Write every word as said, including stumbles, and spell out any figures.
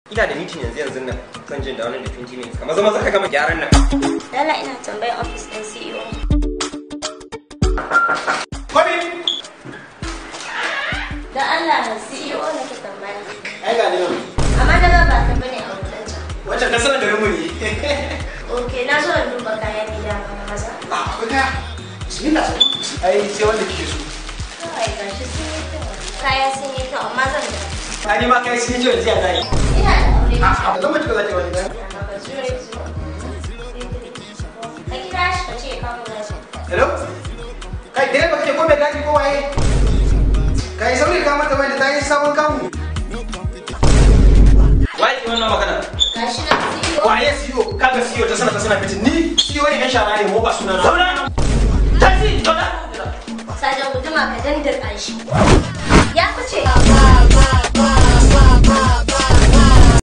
Ina da meeting yanzu yanzu nan. Zan je da wannan da twenty minutes. Amma zama zaka gama gyaran nan. Lala ina tambayar office ɗin C E O. Kobi. Da Allah C E O nake tambaya. Ai ga ni nan. Amma daga ba ta bane a wajen can. Wancan kasar da mu ne. Okay, na so in duba kayan gida na maza. Ah, akwai kaya. Bismillah. Ai sai wanda kike so. Kai gashi sun yi kyau. Kaya sun yi kyau amma zan da. Ani ma kai sun yi kyau yanzu ya zai. Ina da aure. Ah, zan mutu za ta wani dan. Ka kira shi ka ce ka mu gashi. Hello? Kai dai ba kake ko me gadi ko waye? Kai sauri ka mata wanda ta yi sabon kamu. Wai ki wannan magana? Gashi na C E O. Waye C E O? Kaga C E O ta sana ta sana fitin ni C E O ne kan shara ne mu ba sunana. Zauna. Tafi, zauna. Sajan guduma ka dandar shi. Ya fice.